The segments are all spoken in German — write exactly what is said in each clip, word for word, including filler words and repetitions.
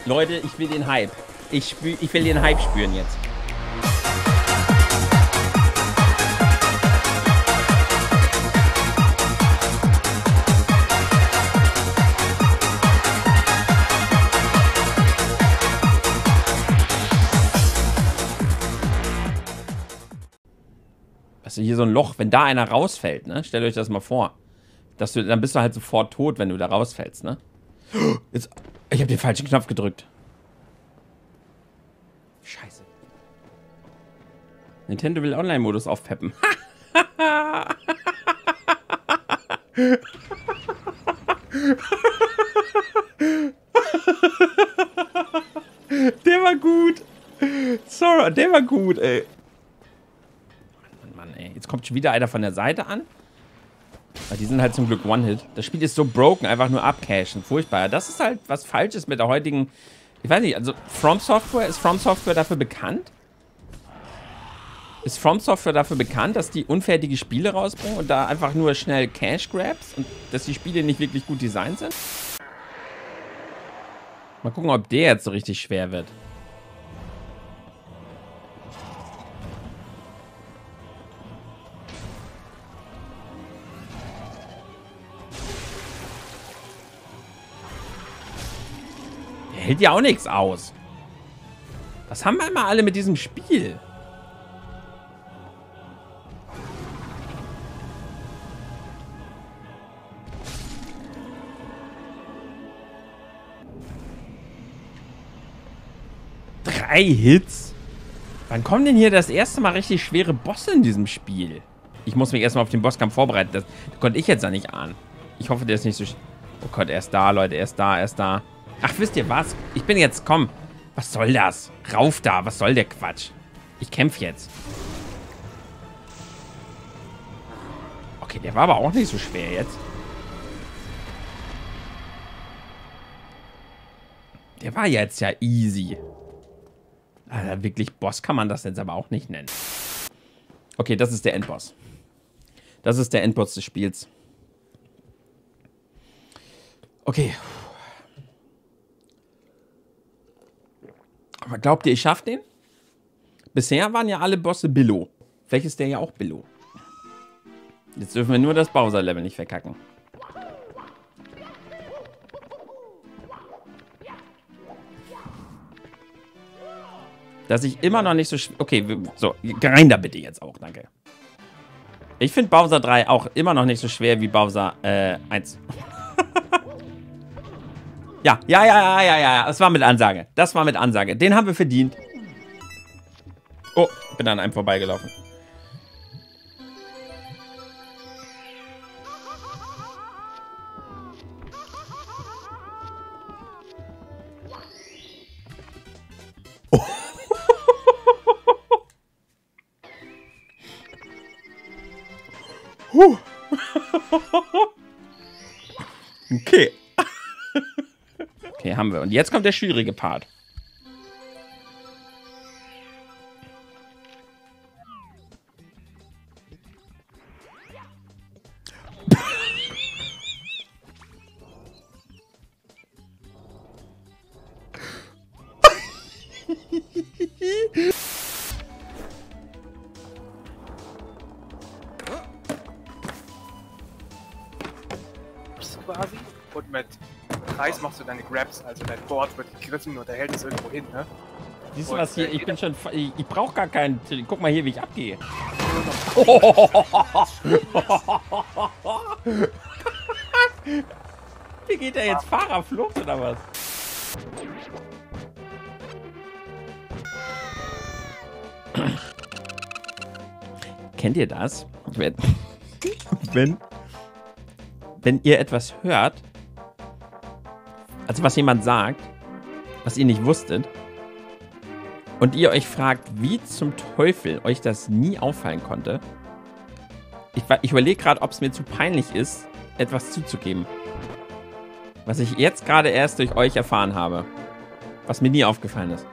Leute, ich will den Hype. Ich, spür, ich will den Hype spüren jetzt. Also hier so ein Loch, wenn da einer rausfällt, ne? Stellt euch das mal vor. Dass du, dann bist du halt sofort tot, wenn du da rausfällst, ne? Jetzt, ich habe den falschen Knopf gedrückt. Scheiße. Nintendo will Online-Modus aufpeppen. Der war gut. Sorry, der war gut, ey. Mann, Mann, ey. Jetzt kommt schon wieder einer von der Seite an. Aber die sind halt zum Glück One-Hit. Das Spiel ist so broken, einfach nur abcashen. Furchtbar. Das ist halt was Falsches mit der heutigen... Ich weiß nicht, also From Software, ist From Software dafür bekannt? Ist From Software dafür bekannt, dass die unfertige Spiele rausbringen und da einfach nur schnell Cash Grabs und dass die Spiele nicht wirklich gut designt sind? Mal gucken, ob der jetzt so richtig schwer wird. Der hält ja auch nichts aus. Was haben wir immer alle mit diesem Spiel? Drei Hits? Wann kommen denn hier das erste Mal richtig schwere Bosse in diesem Spiel? Ich muss mich erstmal auf den Bosskampf vorbereiten. Das, das konnte ich jetzt ja nicht ahnen. Ich hoffe, der ist nicht so... Oh Gott, er ist da, Leute. Er ist da, er ist da. Ach, wisst ihr was? Ich bin jetzt... Komm. Was soll das? Rauf da. Was soll der Quatsch? Ich kämpfe jetzt. Okay, der war aber auch nicht so schwer jetzt. Der war jetzt ja easy. Alter, wirklich Boss kann man das jetzt aber auch nicht nennen. Okay, das ist der Endboss. Das ist der Endboss des Spiels. Okay. Aber glaubt ihr, ich schaffe den? Bisher waren ja alle Bosse Billo. Vielleicht ist der ja auch Billo. Jetzt dürfen wir nur das Bowser-Level nicht verkacken. Dass ich immer noch nicht so... Okay, so, rein da bitte jetzt auch, danke. Ich finde Bowser drei auch immer noch nicht so schwer wie Bowser äh, eins. Ja, ja, ja, ja, ja, ja, das war mit Ansage. Das war mit Ansage. Den haben wir verdient. Oh, bin an einem vorbeigelaufen. Oh. Huh. Okay. Okay, haben wir. Und jetzt kommt der schwierige Part. Quasi. Und mit Kreis machst du deine Grabs, also dein Board wird gegriffen und der hält es irgendwo hin, ne? Siehst du Und, was hier? äh, Ich bin schon... Ich, ich brauche gar keinen... Guck mal hier, wie ich abgehe. Wie geht der jetzt? Fahrerflucht oder was? Kennt ihr das? Wenn, wenn, wenn ihr etwas hört, also was jemand sagt, was ihr nicht wusstet, und ihr euch fragt, wie zum Teufel euch das nie auffallen konnte. Ich, ich überlege gerade, ob es mir zu peinlich ist, etwas zuzugeben. Was ich jetzt gerade erst durch euch erfahren habe. Was mir nie aufgefallen ist.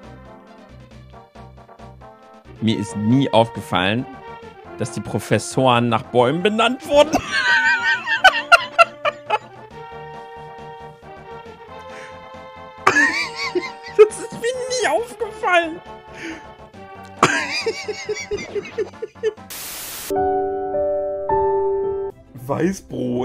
Mir ist nie aufgefallen, dass die Professoren nach Bäumen benannt wurden. gefallen. Weißbrot.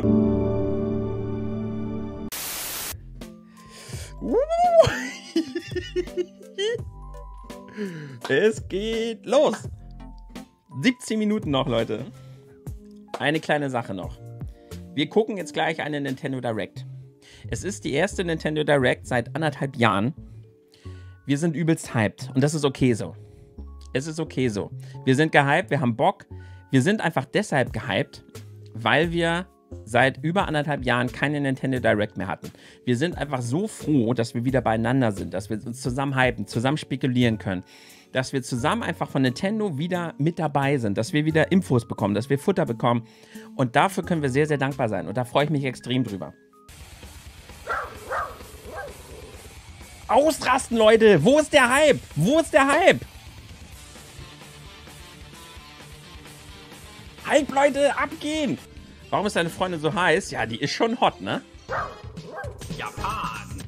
Es geht los. siebzehn Minuten noch, Leute. Eine kleine Sache noch. Wir gucken jetzt gleich eine Nintendo Direct. Es ist die erste Nintendo Direct seit anderthalb Jahren. Wir sind übelst hyped und das ist okay so. Es ist okay so. Wir sind gehypt, wir haben Bock. Wir sind einfach deshalb gehypt, weil wir seit über anderthalb Jahren keine Nintendo Direct mehr hatten. Wir sind einfach so froh, dass wir wieder beieinander sind, dass wir uns zusammen hypen, zusammen spekulieren können, dass wir zusammen einfach von Nintendo wieder mit dabei sind, dass wir wieder Infos bekommen, dass wir Futter bekommen und dafür können wir sehr, sehr dankbar sein und da freue ich mich extrem drüber. Ausrasten, Leute! Wo ist der Hype? Wo ist der Hype? Hype, Leute, abgehen! Warum ist deine Freundin so heiß? Ja, die ist schon hot, ne? Japan!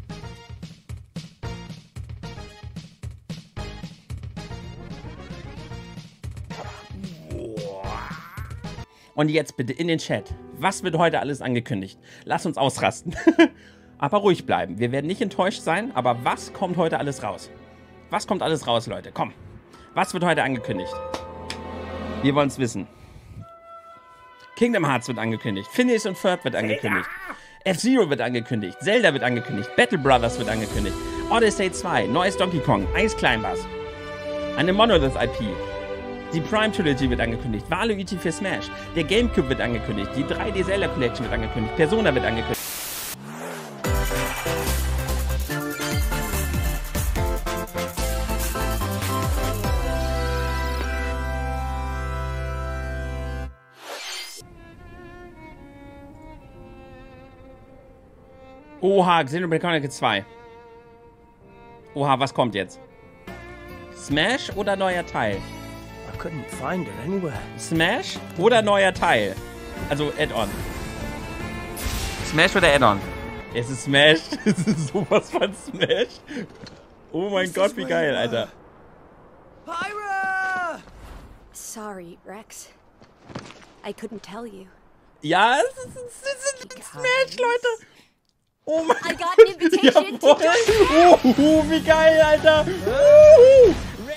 Und jetzt bitte in den Chat. Was wird heute alles angekündigt? Lass uns ausrasten. Aber ruhig bleiben. Wir werden nicht enttäuscht sein, aber was kommt heute alles raus? Was kommt alles raus, Leute? Komm. Was wird heute angekündigt? Wir wollen es wissen. Kingdom Hearts wird angekündigt. Phineas und Ferb wird angekündigt. F-Zero wird angekündigt. Zelda wird angekündigt. Battle Brothers wird angekündigt. Odyssey zwei. Neues Donkey Kong. Ice Climbers. Eine Monolith-I P. Die Prime Trilogy wird angekündigt. Waluigi für Smash. Der Gamecube wird angekündigt. Die drei D Zelda Collection wird angekündigt. Persona wird angekündigt. Oha, Xenoblade Chronicles zwei. Oha, was kommt jetzt? Smash oder neuer Teil? I couldn't find it anywhere. Smash oder neuer Teil? Also Add-on. Smash oder Add-on? Es ist Smash. Es ist sowas von Smash. Oh mein Gott, wie geil, Alter. Pyra! Sorry, Rex. I couldn't tell you. Ja, es ist, es ist Smash, Leute. Oh mein I got an invitation to join. Oh, wie geil, Alter. Uh,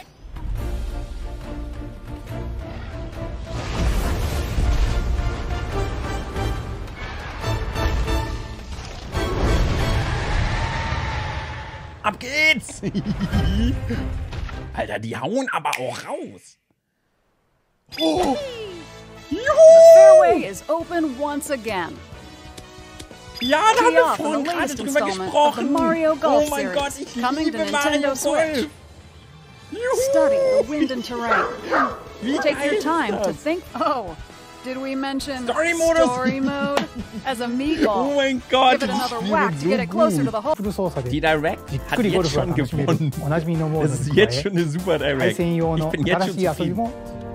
Ab geht's! Alter, die hauen aber auch raus. Oh. The fairway is open once again. Ja, da haben wir vorhin gerade drüber gesprochen. Mario Golf oh mein Gott, ich coming to liebe Mario Nintendo Switch. Golf. Study the wind and terrain. Wie Take geil your ist time das? to think. Oh, did we mention Story Modus? story mode as a Oh meatball? mein Gott, Give it another ich whack spiele to get it so closer to gut. the hole. フル操作 Die で Direct じっ hat くりゴル jetzt フが schon 楽しめる gewonnen. おなじみのモー Das ド ist に加 jetzt え schon eine super 対 Direct. 戦用 Ich の bin jetzt 新 schon しい遊び zufrieden. も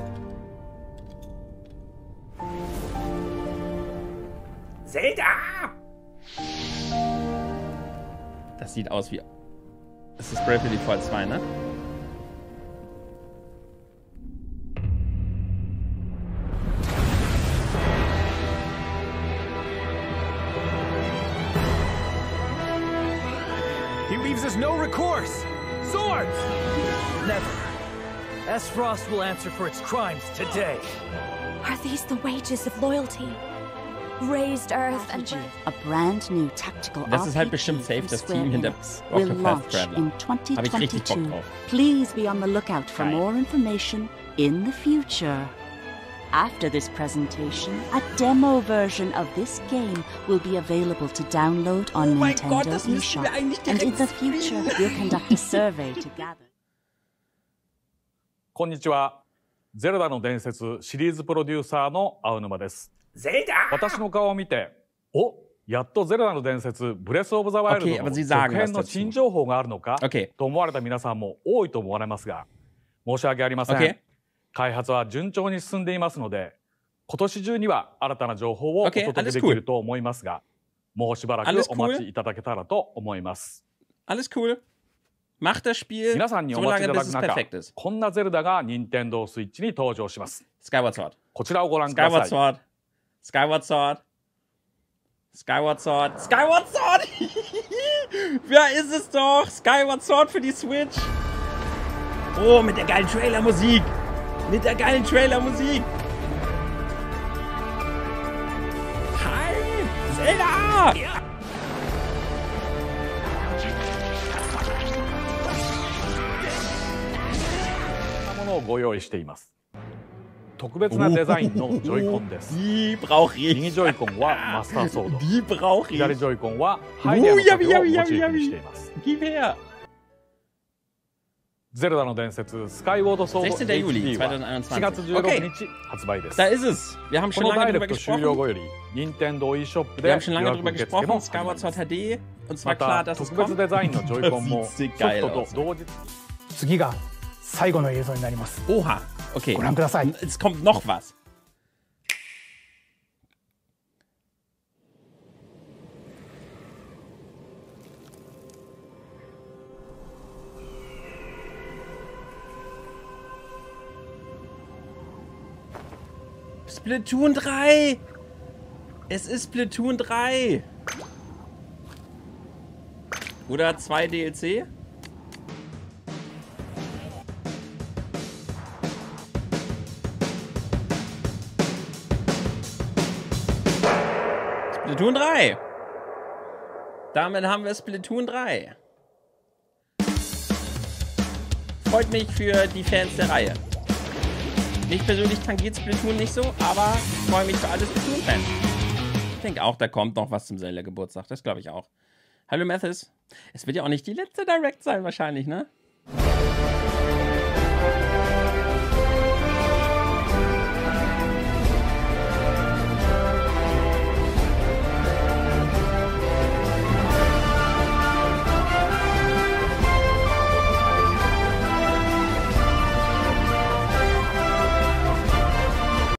Zelda! Das sieht aus wie... Das ist Bravely Default zwei, ne? He leaves us no recourse. Swords! Never. S. Frost will answer for its crimes today. Are these the wages of loyalty? Raised Earth and A brand new tactical Das ist halt R P G bestimmt safe, from das Square Team hinter Enix will Octopath launch Traveler. in Hab ich richtig Bock twenty twenty-two. drauf. Please be on the lookout for Geil. more information in the future. After this presentation, a demo version of this game will be available to download on Oh mein Nintendo Gott, das müssten wir eShop. eigentlich And in direkt the future, we'll conduct a survey to gather. こんにちは。ゼルダの伝説シリーズプロデューサーの青沼です。 Zelda! 私の顔を見て、お、やっとゼルダの伝説ブレスオブザワイル Okay, ド aber の Sie 続 sagen was 編の dazu. 新情報があるのか Okay. と思われた皆さんも多いと思われますが、申し訳ありません。 Okay. 開発は順調に進んでいますので、今年中には新たな情報をお Okay, 届け alles でき cool. ると思いますが、もうしばらく Alles お cool. 待ちいただけたらと思います。 Alles cool. Macht das Spiel 皆さんに so お待ちい lange, ただ bis く es 中 perfekt ist. こんなゼルダが任天堂スイッチに登場します Skyward Sword. こちらをご覧くだ Skyward さい Sword. Skyward Sword. Skyward Sword. Skyward Sword! Ja, ist es doch! Skyward Sword für die Switch! Oh, mit der geilen Trailer-Musik! Mit der geilen Trailer-Musik! Hi! Zelda! Ja. ものをご用意しています特別なデザインのジョイコンです Die brauch ich. 右ジョイコンはマスターソード Die brauch ich. 左ジョイコンはハイデアの盾をモチーフにしています Gib her. ゼルダの伝説スカイウォードソード sechzehnter Juli はしがつじゅうろくにち発売です Da ist es. Wir haben こ schon のダ lange イレ drüber クト終了 gesprochen. 後より任天堂 e ショップ Wir で haben schon 予 lange 約 drüber 受付 gesprochen. も Skyward Sword 始まり H D. Uns ま war klar, た dass es 特別 kommt. デザインのジョイコンも Das ソ sieht フ geil トと aus. 同時次が最後の映像になります。 Oha. Okay. ご覧ください。 Es kommt noch was. Splatoon drei! Es ist Splatoon drei! Oder zwei D L C? Splatoon drei! Damit haben wir Splatoon drei. Freut mich für die Fans der Reihe. Mich persönlich tangiert Splatoon nicht so, aber ich freue mich für alle Splatoon-Fans. Ich denke auch, da kommt noch was zum Zelda-Geburtstag. Das glaube ich auch. Hallo Mathis. Es wird ja auch nicht die letzte Direct sein wahrscheinlich, ne?